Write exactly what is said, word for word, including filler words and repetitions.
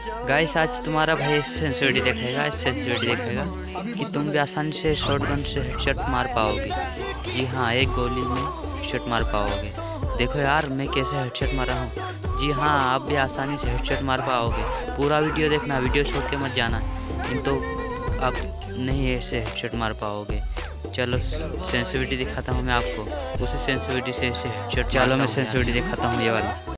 Guys आज तुम्हारा भाई सेंसिटिविटी देखेगा, सेंसिटिविटी देखेगा कि तुम भी आसानी से शॉटगन से हेडशॉट मार पाओगे। जी हाँ, एक गोली में हेडशॉट मार पाओगे। देखो यार मैं कैसे हेडशॉट मारा हूँ। जी हाँ, आप भी आसानी से हेडशॉट मार पाओगे। पूरा वीडियो देखना, वीडियो छोड़ के मत जाना, तो आप नहीं ऐसे हेडशॉट मार पाओगे। चलो सेंसिटिविटी दिखाता हूँ मैं आपको, उसी सेंसिटिविटी से ऐसे हेडशॉट। चलो मैं सेंसिटिविटी दिखाता हूँ ये वाली।